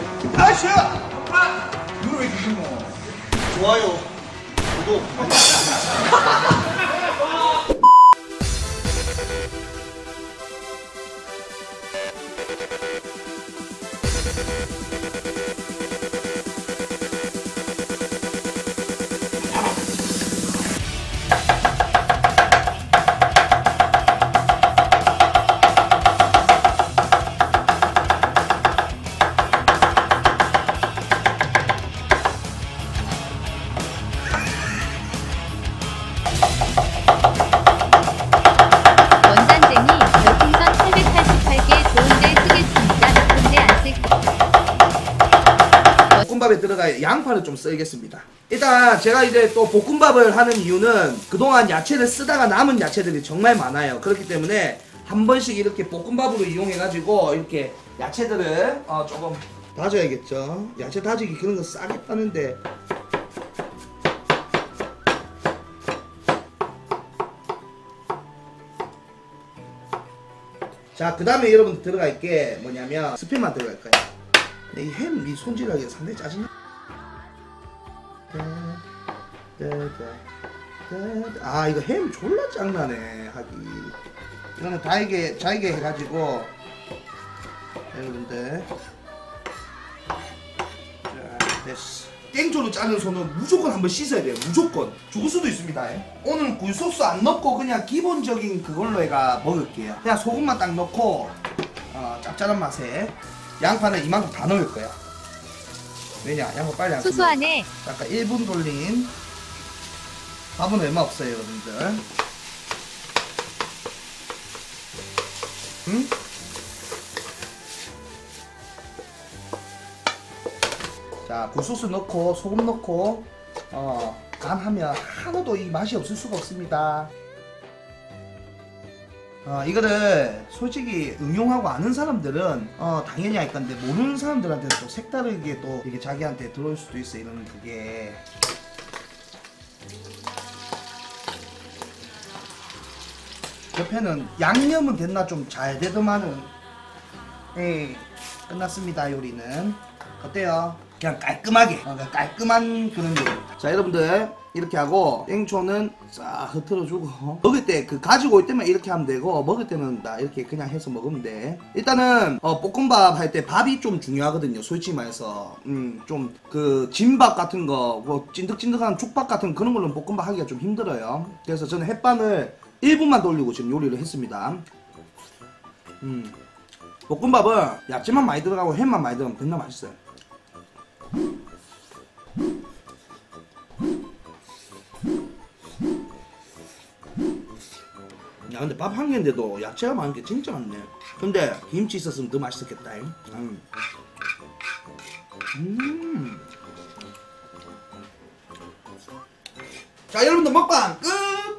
아씨! 눈을 왜 주신 거? 좋아요, 구독. 볶음밥에 들어갈 양파를 좀 썰겠습니다. 일단 제가 이제 또 볶음밥을 하는 이유는 그동안 야채를 쓰다가 남은 야채들이 정말 많아요. 그렇기 때문에 한 번씩 이렇게 볶음밥으로 이용해가지고 이렇게 야채들을 조금 다져야겠죠. 야채 다지기 그런 거 싸겠다는데. 자, 그 다음에 여러분 들어갈 게 뭐냐면 스팸만 들어갈 거예요. 이 햄 이 손질하기가 상당히 짜증나. 아, 이거 햄 졸라 짱나네 하기. 이거는 잘게 해가지고 여러분들, 자, 됐어. 땡초로 짜는 손은 무조건 한번 씻어야 돼요. 무조건. 죽을 수도 있습니다. 오늘 굴소스 안 넣고 그냥 기본적인 그걸로 해가 먹을게요. 그냥 소금만 딱 넣고 짭짤한 맛에 양파는 이만큼 다 넣을 거야. 왜냐? 양파 빨리 안 소소하네. 아까 1분 돌린 밥은 얼마 없어요, 여러분들. 응? 자, 굴소스 넣고 소금 넣고 간하면 하나도 이 맛이 없을 수가 없습니다. 이거를 솔직히 응용하고 아는 사람들은 당연히 할 건데, 모르는 사람들한테는 또 색다르게 또 이게 자기한테 들어올 수도 있어. 이런 그게 옆에는 양념은 됐나 좀 잘 되더만은 끝났습니다. 요리는 어때요? 그냥 깔끔하게 깔끔한 그런 요리. 자, 여러분들 이렇게 하고 땡초는 싹 흐트러주고, 먹을 때 그 가지고 올 때만 이렇게 하면 되고, 먹을 때는 나 이렇게 그냥 해서 먹으면 돼. 일단은 볶음밥 할 때 밥이 좀 중요하거든요. 솔직히 말해서 좀 그 진밥 같은 거, 뭐 찐득찐득한 죽밥 같은 그런 걸로 볶음밥 하기가 좀 힘들어요. 그래서 저는 햇반을 1분만 돌리고 지금 요리를 했습니다. 볶음밥은 야채만 많이 들어가고 햄만 많이 들어가면 겁나 맛있어요. 야, 근데 밥 한 개인데도 야채가 많은 게 진짜 많네. 근데 김치 있었으면 더 맛있었겠다. 자, 여러분들 먹방 끝!